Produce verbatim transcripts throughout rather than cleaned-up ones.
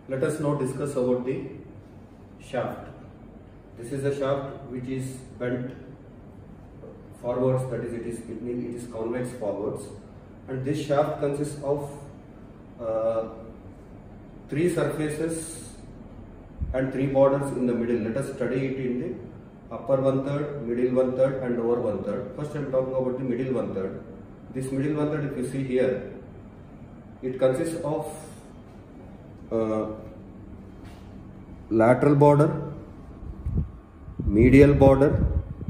Let us now discuss about the shaft. This is a shaft which is bent forwards, that is it is it, means it is convex forwards, and this shaft consists of uh, three surfaces and three borders in the middle. Let us study it in the upper one third, middle one third and lower one third. First I am talking about the middle one third. This middle one third, if you see here, it consists of uh, lateral border, medial border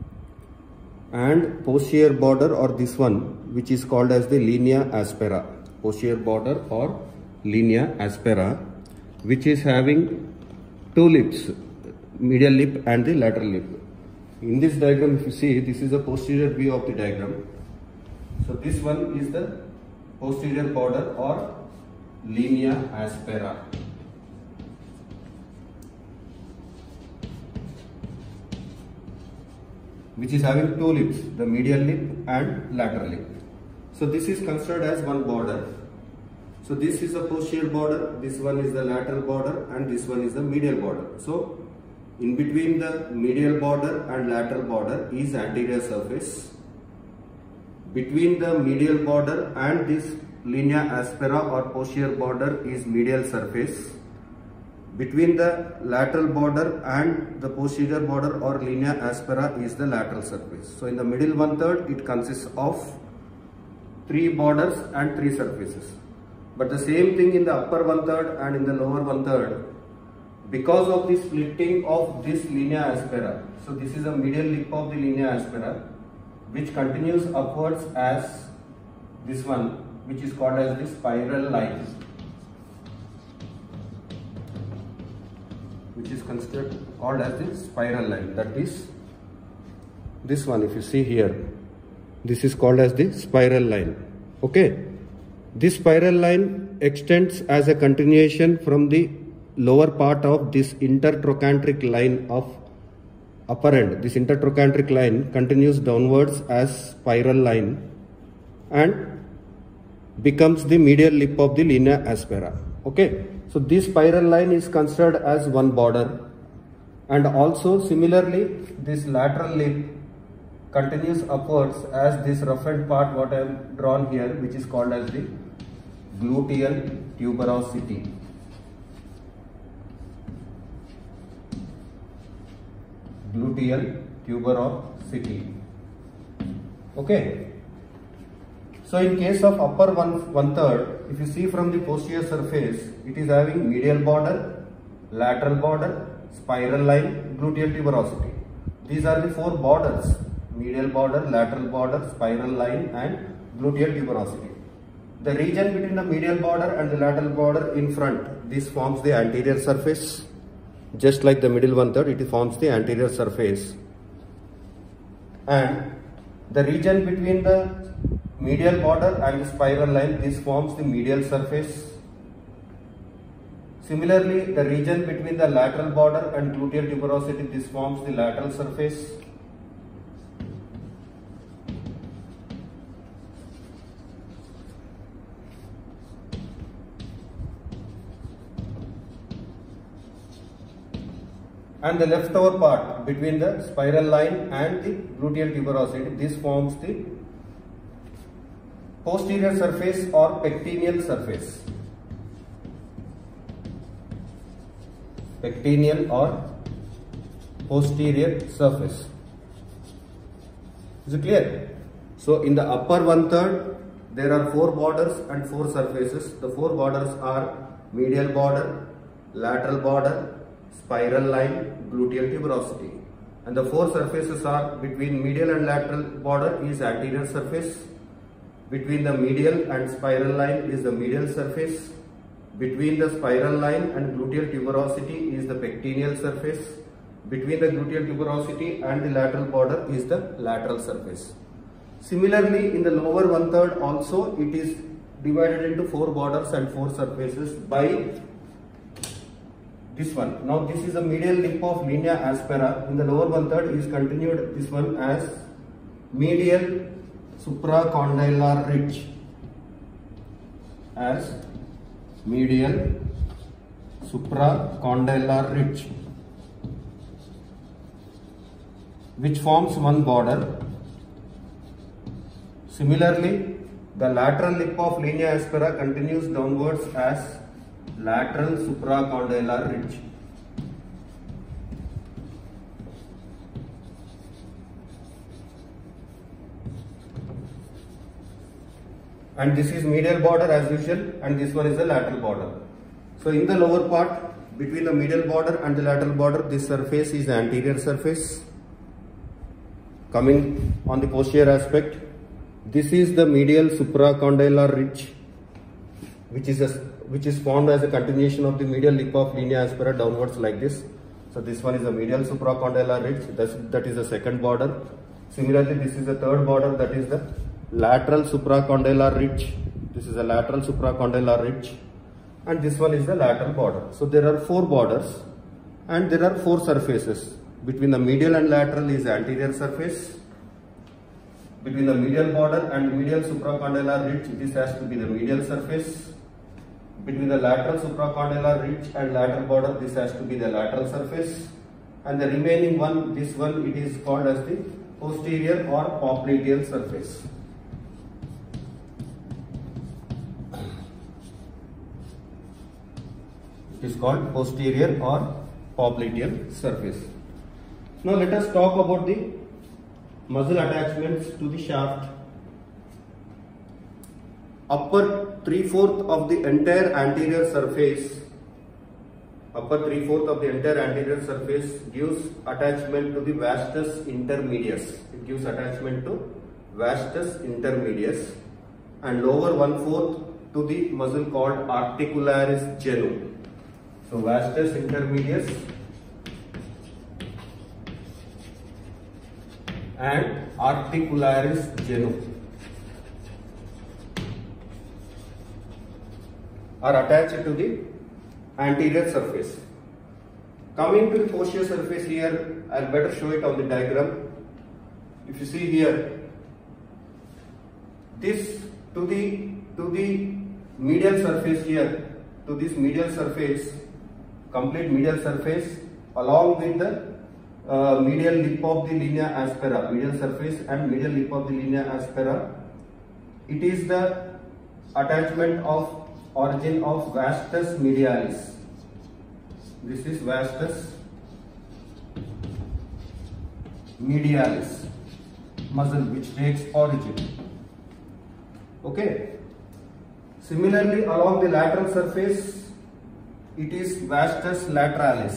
and posterior border, or this one which is called as the linea aspera. Posterior border or linea aspera, which is having two lips, medial lip and the lateral lip. In this diagram, if you see, this is a posterior view of the diagram. So this one is the posterior border or linea aspera. Which is having two lips, the medial lip and lateral lip. So this is considered as one border. So this is the posterior border, this one is the lateral border and this one is the medial border. So in between the medial border and lateral border is anterior surface. Between the medial border and this linea aspera or posterior border is medial surface. Between the lateral border and the posterior border or linea aspera is the lateral surface. So in the middle one third, it consists of three borders and three surfaces. But the same thing in the upper one third and in the lower one third, because of the splitting of this linea aspera. So this is a medial lip of the linea aspera, which continues upwards as this one, which is called as the spiral line, which is considered called as the spiral line. That is this one, if you see here, this is called as the spiral line. Okay, this spiral line extends as a continuation from the lower part of this intertrochanteric line of upper end. This intertrochanteric line continues downwards as spiral line and becomes the medial lip of the linea aspera. Okay, so this spiral line is considered as one border, and also similarly this lateral lip continues upwards as this roughened part what I have drawn here, which is called as the gluteal tuberosity. Gluteal tuberosity. Okay. So in case of upper one one third, if you see from the posterior surface, it is having medial border, lateral border, spiral line, gluteal tuberosity. These are the four borders: medial border, lateral border, spiral line and gluteal tuberosity. The region between the medial border and the lateral border in front, this forms the anterior surface. Just like the middle one third, it forms the anterior surface. And the region between the medial border and the spiral line, this forms the medial surface. Similarly, the region between the lateral border and gluteal tuberosity, this forms the lateral surface. And the leftover part between the spiral line and the gluteal tuberosity, this forms the posterior surface or pectineal surface. Pectineal or posterior surface. Is it clear? So in the upper one third, there are four borders and four surfaces. The four borders are medial border, lateral border, spiral line, gluteal tuberosity. And the four surfaces are between medial and lateral border is anterior surface. Between the medial and spiral line is the medial surface. Between the spiral line and gluteal tuberosity is the pectineal surface. Between the gluteal tuberosity and the lateral border is the lateral surface. Similarly, in the lower one third also, it is divided into four borders and four surfaces by this one. Now this is a medial lip of linea aspera. In the lower one third is continued this one as medial supracondylar ridge. As medial supracondylar ridge, which forms one border. Similarly, the lateral lip of linea aspera continues downwards as lateral supracondylar ridge. And this is medial border as usual, and this one is the lateral border. So in the lower part, between the medial border and the lateral border, this surface is the anterior surface. Coming on the posterior aspect, this is the medial supracondylar ridge, which is a, which is formed as a continuation of the medial lip of linea aspera downwards like this. So this one is the medial supracondylar ridge. That's, that is the second border. Similarly, this is the third border. That is the lateral supracondylar ridge. This is a lateral supracondylar ridge, and this one is the lateral border. So there are four borders, and there are four surfaces. Between the medial and lateral is the anterior surface. Between the medial border and medial supracondylar ridge, this has to be the medial surface. Between the lateral supracondylar ridge and lateral border, this has to be the lateral surface. And the remaining one, this one, it is called as the posterior or popliteal surface. It is called posterior or popliteal surface. Now let us talk about the muscle attachments to the shaft. Upper three-fourths of the entire anterior surface, upper three-fourths of the entire anterior surface gives attachment to the vastus intermedius. It gives attachment to vastus intermedius, and lower one-fourth to the muscle called articularis genu. So vastus intermedius and articularis genu are attached to the anterior surface. Coming to the posterior surface here, I'll better show it on the diagram. If you see here, this to the to the medial surface here, to this medial surface, complete medial surface along with the uh, medial lip of the linea aspera, medial surface and medial lip of the linea aspera. It is the attachment of origin of vastus medialis. This is vastus medialis muscle which takes origin. Okay. Similarly, along the lateral surface, it is vastus lateralis.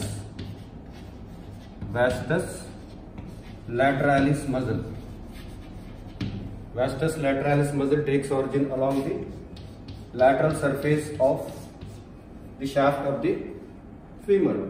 Vastus lateralis muscle. Vastus lateralis muscle takes origin along the lateral surface of the shaft of the femur.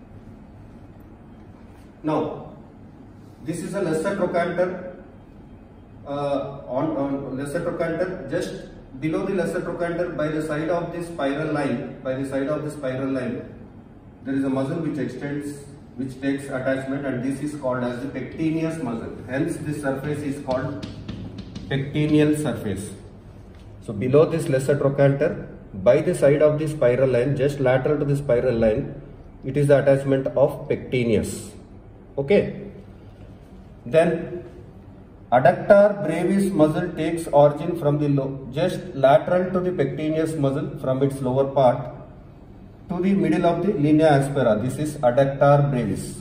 Now, this is a lesser trochanter. Uh, on, on lesser trochanter, just below the lesser trochanter, by the side of the spiral line, by the side of the spiral line, there is a muscle which extends, which takes attachment, and this is called as the pectineus muscle. Hence, this surface is called pectineal surface. So, below this lesser trochanter, by the side of the spiral line, just lateral to the spiral line, it is the attachment of pectineus. Okay. Then, adductor brevis muscle takes origin from the low, just lateral to the pectineus muscle from its lower part to the middle of the linea aspera. This is adductor brevis.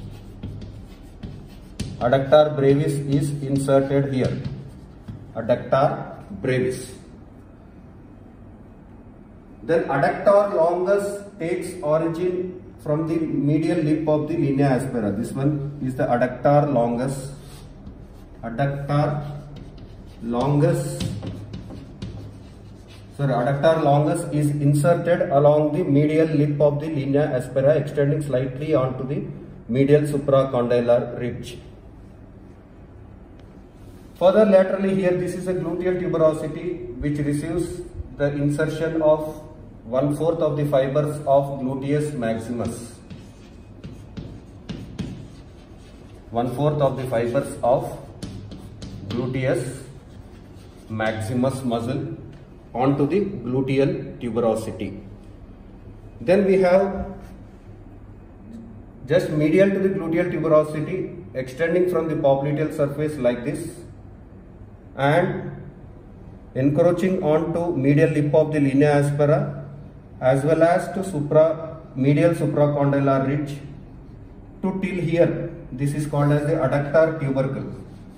Adductor brevis is inserted here. Adductor brevis. Then adductor longus takes origin from the medial lip of the linea aspera. This one is the adductor longus. Adductor longus, sorry, adductor longus is inserted along the medial lip of the linea aspera, extending slightly onto the medial supracondylar ridge. Further laterally here, this is a gluteal tuberosity which receives the insertion of one-fourth of the fibers of gluteus maximus. One-fourth of the fibers of gluteus maximus muscle onto the gluteal tuberosity. Then we have just medial to the gluteal tuberosity extending from the popliteal surface like this and encroaching onto medial lip of the linea aspera as well as to supra medial supracondylar ridge to till here. This is called as the adductor tubercle.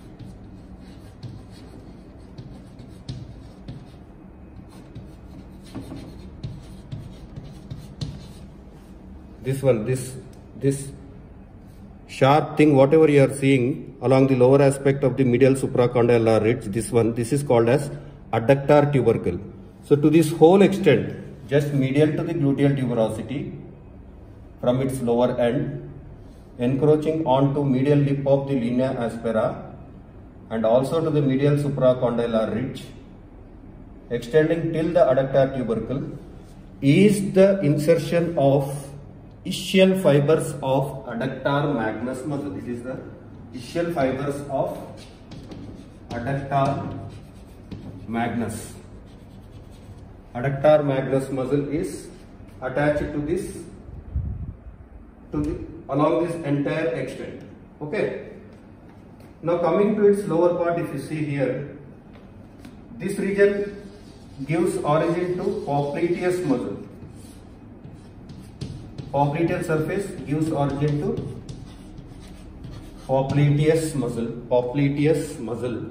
This one, this this sharp thing, whatever you are seeing along the lower aspect of the medial supracondylar ridge, this one, this is called as adductor tubercle. So to this whole extent, just medial to the gluteal tuberosity from its lower end, encroaching onto medial lip of the linea aspera and also to the medial supracondylar ridge, extending till the adductor tubercle, is the insertion of ischial fibers of adductor magnus muscle. It is the ischial fibers of adductor magnus. Adductor magnus muscle is attached to this, to the along this entire extent. Okay. Now coming to its lower part, if you see here, this region gives origin to popliteus muscle. Popliteal surface gives origin to popliteus muscle, popliteus muscle,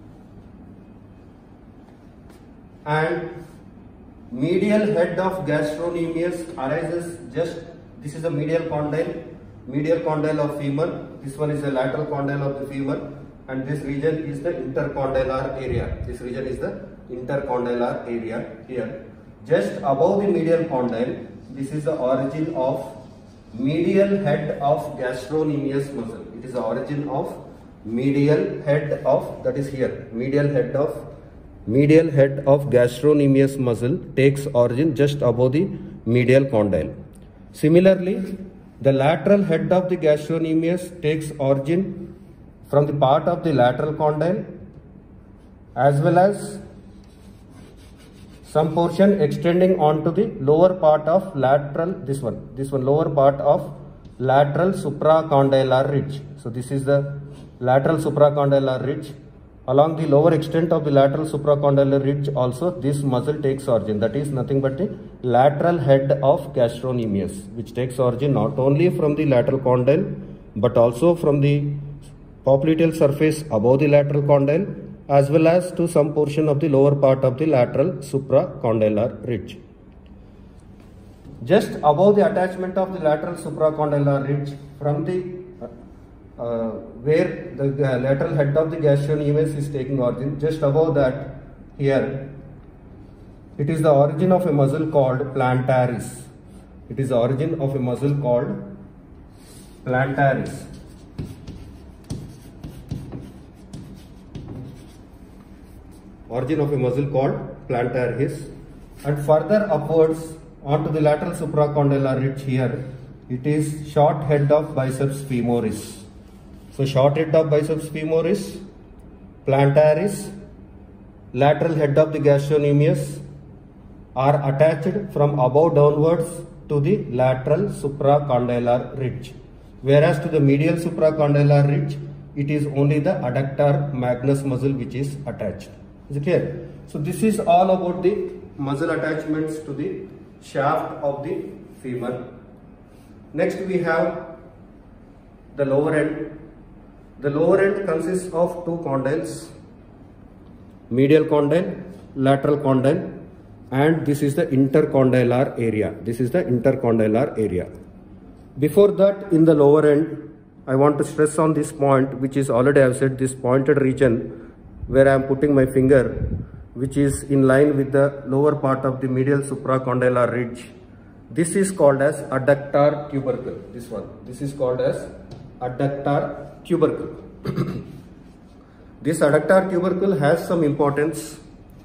and medial head of gastrocnemius arises just, this is a medial condyle, medial condyle of femur, this one is the lateral condyle of the femur, and this region is the intercondylar area. This region is the intercondylar area here. Just above the medial condyle, this is the origin of medial head of gastrocnemius muscle. It is the origin of medial head of, that is here, medial head of, medial head of gastrocnemius muscle takes origin just above the medial condyle. Similarly, the lateral head of the gastrocnemius takes origin from the part of the lateral condyle as well as some portion extending onto the lower part of lateral, this one, this one lower part of lateral supracondylar ridge. So this is the lateral supracondylar ridge. Along the lower extent of the lateral supracondylar ridge also this muscle takes origin. That is nothing but the lateral head of gastrocnemius, which takes origin not only from the lateral condyle but also from the popliteal surface above the lateral condyle as well as to some portion of the lower part of the lateral supracondylar ridge. Just above the attachment of the lateral supracondylar ridge from the uh, uh, where the uh, lateral head of the gastrocnemius is taking origin, just above that here, it is the origin of a muscle called plantaris. It is the origin of a muscle called plantaris. Origin of a muscle called plantaris, and further upwards onto the lateral supracondylar ridge here, it is short head of biceps femoris. So short head of biceps femoris, plantaris, lateral head of the gastrocnemius are attached from above downwards to the lateral supracondylar ridge, whereas to the medial supracondylar ridge it is only the adductor magnus muscle which is attached. Is it clear? So this is all about the muscle attachments to the shaft of the femur. Next we have the lower end. The lower end consists of two condyles, medial condyle, lateral condyle, and this is the intercondylar area. This is the intercondylar area. Before that, in the lower end, I want to stress on this point, which is already I have said, this pointed region where I am putting my finger, which is in line with the lower part of the medial supracondylar ridge. This is called as adductor tubercle. This one. This is called as adductor tubercle. This adductor tubercle has some importance.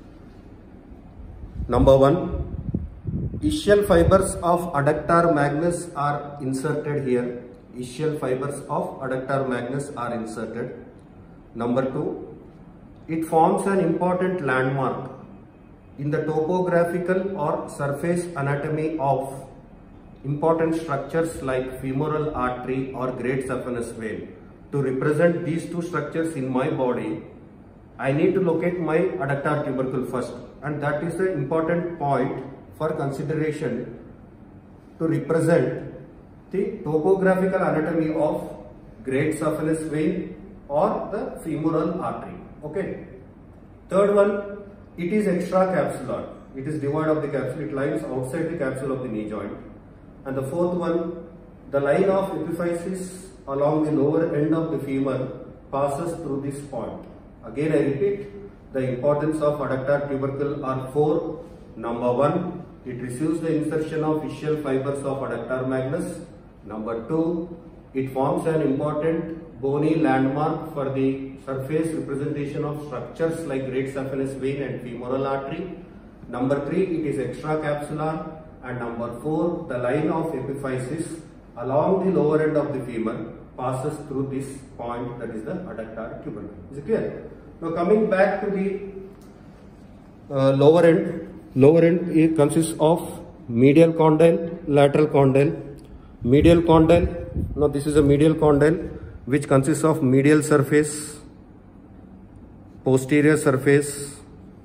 Number one, ischial fibers of adductor magnus are inserted here. Ischial fibers of adductor magnus are inserted. Number two, it forms an important landmark in the topographical or surface anatomy of important structures like femoral artery or great saphenous vein. To represent these two structures in my body, I need to locate my adductor tubercle first, and that is an important point for consideration to represent the topographical anatomy of great saphenous vein or the femoral artery. Okay. Third one, it is extracapsular. It is devoid of the capsule. It lies outside the capsule of the knee joint. And the fourth one, the line of epiphysis along the lower end of the femur passes through this point. Again I repeat, the importance of adductor tubercle are four. Number one, it receives the insertion of ischial fibers of adductor magnus. Number two, it forms an important bony landmark for the surface representation of structures like great saphenous vein and femoral artery. Number three, it is extracapsular. And number four, the line of epiphysis along the lower end of the femur passes through this point, that is the adductor tubercle. Is it clear? Now coming back to the uh, lower end, lower end it consists of medial condyle, lateral condyle, medial condyle. Now this is a medial condyle which consists of medial surface, posterior surface,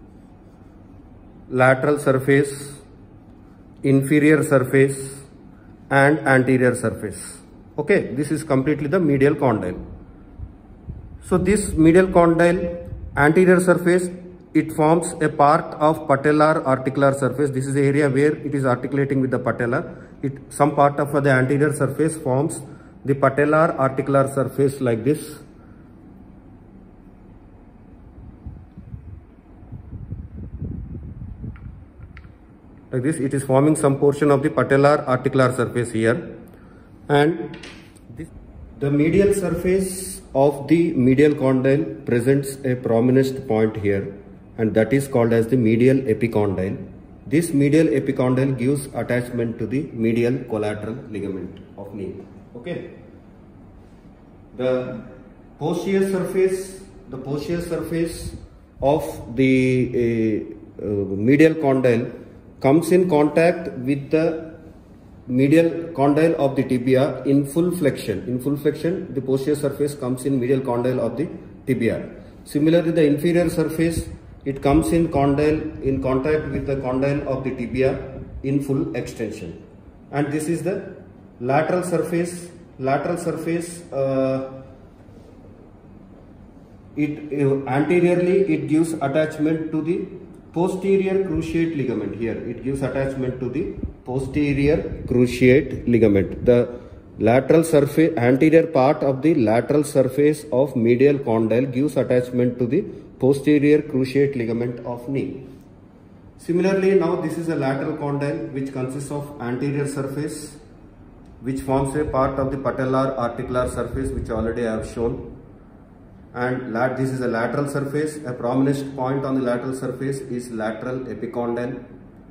lateral surface, inferior surface and anterior surface. Okay, this is completely the medial condyle. So this medial condyle anterior surface, it forms a part of patellar articular surface. This is the area where it is articulating with the patella. It some part of the anterior surface forms the patellar articular surface like this. Like this, it is forming some portion of the patellar articular surface here. And this, the medial surface of the medial condyle presents a prominent point here, and that is called as the medial epicondyle. This medial epicondyle gives attachment to the medial collateral ligament of knee. Okay. The posterior surface, the posterior surface of the uh, uh, medial condyle comes in contact with the medial condyle of the tibia in full flexion. In full flexion, the posterior surface comes in medial condyle of the tibia. Similarly, the inferior surface, it comes in condyle in contact with the condyle of the tibia in full extension. And this is the lateral surface. Lateral surface, uh, it uh, anteriorly it gives attachment to the posterior cruciate ligament. Here it gives attachment to the posterior cruciate ligament. The lateral surface, anterior part of the lateral surface of medial condyle gives attachment to the posterior cruciate ligament of knee. Similarly, now this is a lateral condyle which consists of anterior surface which forms a part of the patellar articular surface, which already I have shown. And lat this is a lateral surface. A prominent point on the lateral surface is lateral epicondyle.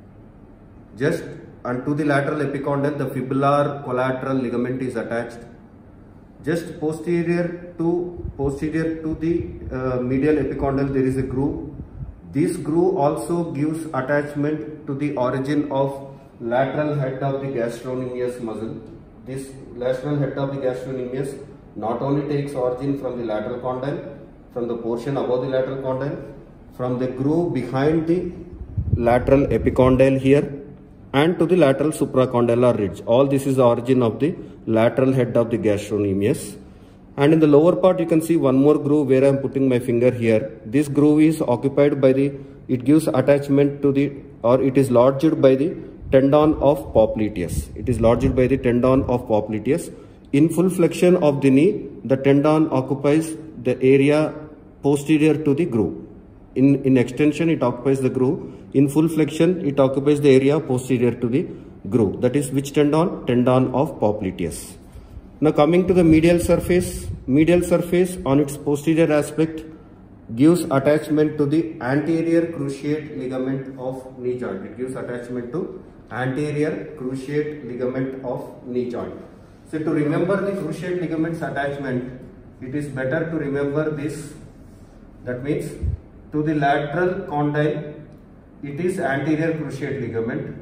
Just unto the lateral epicondyle, the fibular collateral ligament is attached. Just posterior to posterior to the uh, medial epicondyle, there is a groove. This groove also gives attachment to the origin of lateral head of the gastrocnemius muscle. This lateral head of the gastrocnemius not only takes origin from the lateral condyle, from the portion above the lateral condyle, from the groove behind the lateral epicondyle here, and to the lateral supracondylar ridge. All this is the origin of the lateral head of the gastrocnemius. And in the lower part, you can see one more groove where I am putting my finger here. This groove is occupied by the, it gives attachment to the, or it is lodged by the tendon of popliteus. It is lodged by the tendon of popliteus. In full flexion of the knee, the tendon occupies the area posterior to the groove. In, in extension, it occupies the groove. In full flexion, it occupies the area posterior to the groove. That is which tendon? Tendon of popliteus. Now coming to the medial surface. Medial surface on its posterior aspect gives attachment to the anterior cruciate ligament of knee joint. It gives attachment to anterior cruciate ligament of knee joint. So to remember the cruciate ligaments attachment, it is better to remember this. That means to the lateral condyle, it is anterior cruciate ligament.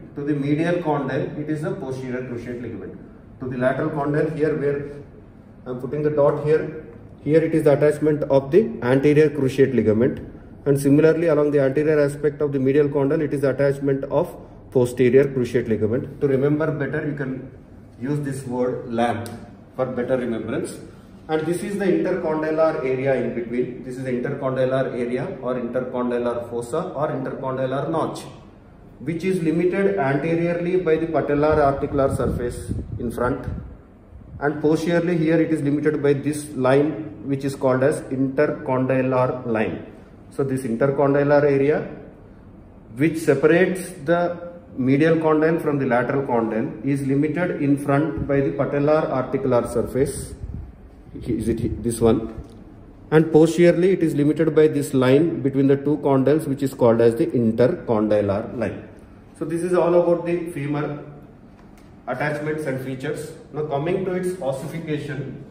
To the medial condyle, it is the posterior cruciate ligament. To the lateral condyle, here where I am putting the dot here, here it is the attachment of the anterior cruciate ligament, and similarly along the anterior aspect of the medial condyle, it is the attachment of posterior cruciate ligament. To remember better, you can use this word lamp for better remembrance. And this is the intercondylar area in between. This is the intercondylar area or intercondylar fossa or intercondylar notch, which is limited anteriorly by the patellar articular surface in front, and posteriorly here it is limited by this line which is called as intercondylar line. So this intercondylar area which separates the medial condyle from the lateral condyle is limited in front by the patellar articular surface. Is it this one? And posteriorly it is limited by this line between the two condyles which is called as the intercondylar line. So this is all about the femur attachments and features. Now coming to its ossification.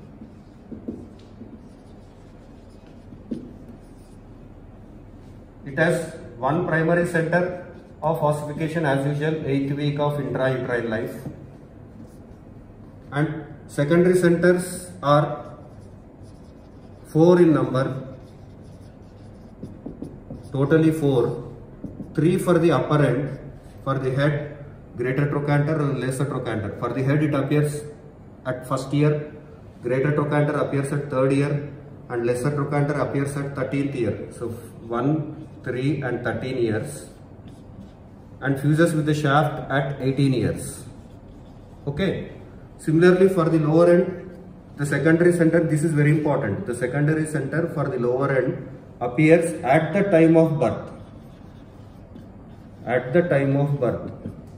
It has one primary center of ossification as usual, eighth week of intrauterine life, and secondary centers are four in number, totally four, three for the upper end, for the head, greater trochanter and lesser trochanter. For the head it appears at first year, greater trochanter appears at third year, and lesser trochanter appears at thirteenth year. So one, three and thirteen years, and fuses with the shaft at eighteen years. Okay. Similarly for the lower end, the secondary center, this is very important. The secondary center for the lower end appears at the time of birth. At the time of birth.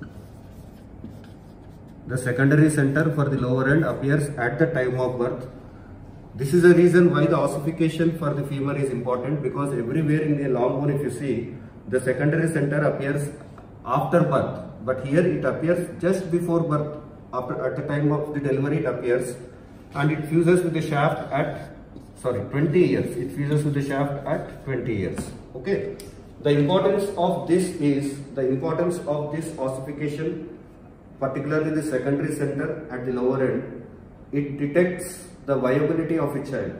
The secondary center for the lower end appears at the time of birth. This is the reason why the ossification for the femur is important, because everywhere in the long bone if you see, the secondary center appears after birth, but here it appears just before birth. After, at the time of the delivery it appears, and it fuses with the shaft at, sorry, twenty years. It fuses with the shaft at twenty years. Okay. The importance of this is, the importance of this ossification, particularly the secondary center at the lower end, it detects the viability of a child.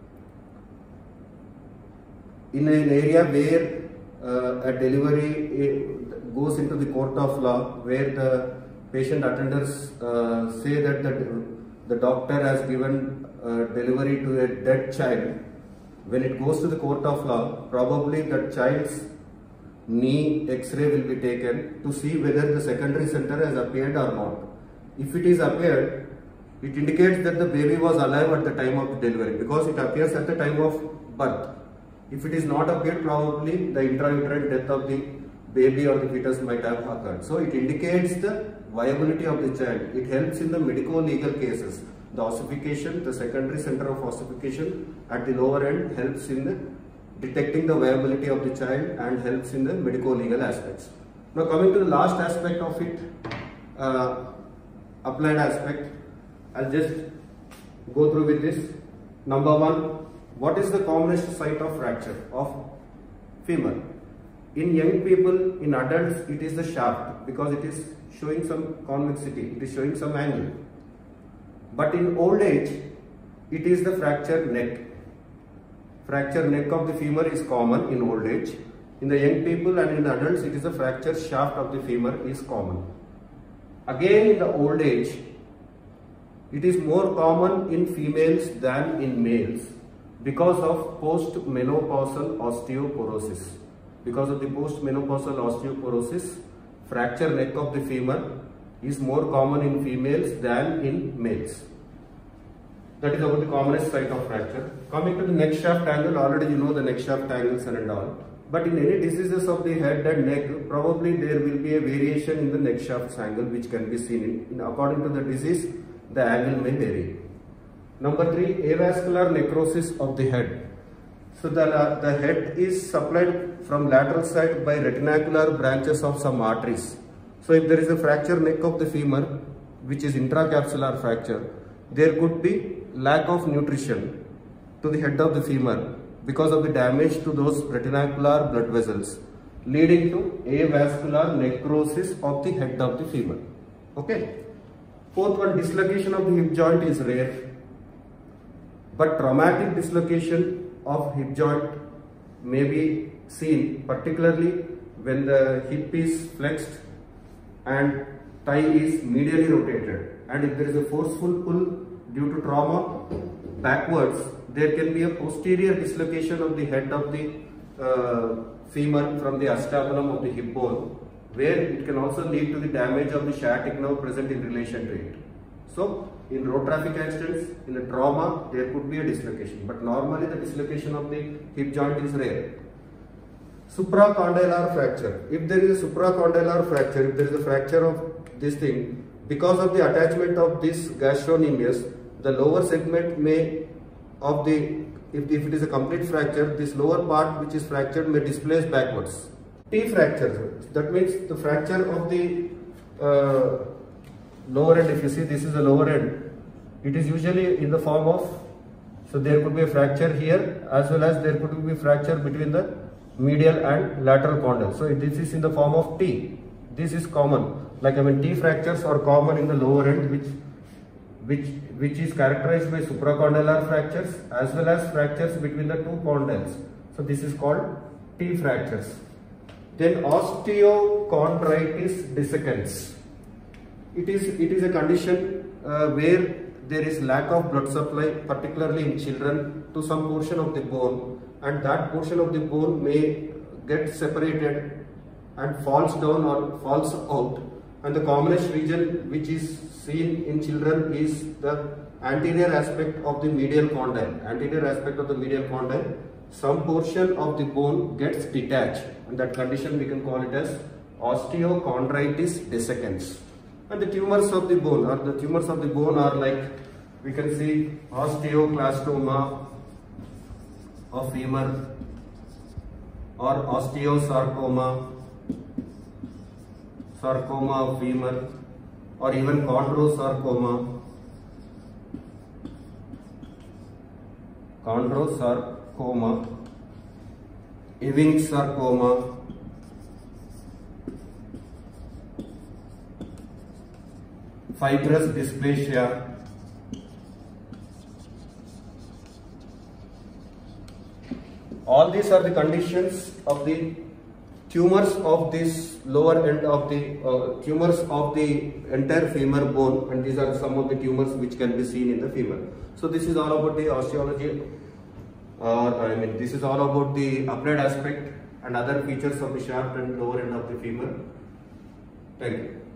In an area where uh, a delivery uh, goes into the court of law, where the patient attenders uh, say that the, the doctor has given uh, delivery to a dead child, when it goes to the court of law, probably that child's knee X-ray will be taken to see whether the secondary center has appeared or not. If it is appeared, it indicates that the baby was alive at the time of the delivery, because it appears at the time of birth. If it is not appeared, probably the intrauterine death of the baby or the fetus might have occurred. So it indicates the viability of the child. It helps in the medico-legal cases. The ossification, the secondary center of ossification at the lower end helps in the detecting the viability of the child and helps in the medico-legal aspects. Now coming to the last aspect of it, uh, applied aspect, I'll just go through with this. Number one, what is the commonest site of fracture of femur? In young people, in adults, it is the shaft, because it is showing some convexity, it is showing some angle. But in old age, it is the fractured neck. Fractured neck of the femur is common in old age. In the young people and in the adults, it is the fractured shaft of the femur is common. Again, in the old age, it is more common in females than in males because of post-menopausal osteoporosis. Because of the post-menopausal osteoporosis, fracture neck of the femur is more common in females than in males. That is about the commonest site of fracture. Coming to the neck shaft angle, already you know the neck shaft angles and all. But in any diseases of the head and neck, probably there will be a variation in the neck shaft angle which can be seen in, in according to the disease, the angle may vary. Number three, avascular necrosis of the head. So the, uh, the head is supplied from lateral side by retinacular branches of some arteries. So if there is a fracture neck of the femur, which is intracapsular fracture, there could be lack of nutrition to the head of the femur because of the damage to those retinacular blood vessels. leading to avascular necrosis of the head of the femur. Okay. Fourth one, dislocation of the hip joint is rare, but traumatic dislocation of hip joint may be seen, particularly when the hip is flexed and thigh is medially rotated, and if there is a forceful pull due to trauma backwards, there can be a posterior dislocation of the head of the uh, femur from the acetabulum of the hip bone, where it can also lead to the damage of the sciatic nerve present in relation to it. So, in road traffic accidents, in a trauma, there could be a dislocation, but normally the dislocation of the hip joint is rare. Supracondylar fracture. If there is a supracondylar fracture, if there is a fracture of this thing, because of the attachment of this gastrocnemius, the lower segment may of the, if, if it is a complete fracture, this lower part which is fractured may displace backwards. T fracture, that means the fracture of the uh, lower end. If you see, this is the lower end, it is usually in the form of, so there could be a fracture here as well as there could be a fracture between the medial and lateral condyle. So this is in the form of T. This is common. Like I mean, T fractures are common in the lower end, which which which is characterized by supracondylar fractures as well as fractures between the two condyles. So this is called T fractures. Then osteochondritis dissecans. It is it is a condition uh, where there is lack of blood supply, particularly in children, to some portion of the bone, and that portion of the bone may get separated and falls down or falls out. And the commonest region which is seen in children is the anterior aspect of the medial condyle. Anterior aspect of the medial condyle, some portion of the bone gets detached, and that condition we can call it as osteochondritis dissecans. And the tumors of the bone, or the tumors of the bone are like, we can see osteoclastoma of femur or osteosarcoma, sarcoma of femur, or even chondrosarcoma, chondrosarcoma, Ewing's sarcoma, fibrous dysplasia, all these are the conditions of the tumors of this lower end of the uh, tumors of the entire femur bone, and these are some of the tumors which can be seen in the femur. So this is all about the osteology, or uh, I mean this is all about the upright aspect and other features of the shaft and lower end of the femur. Thank you.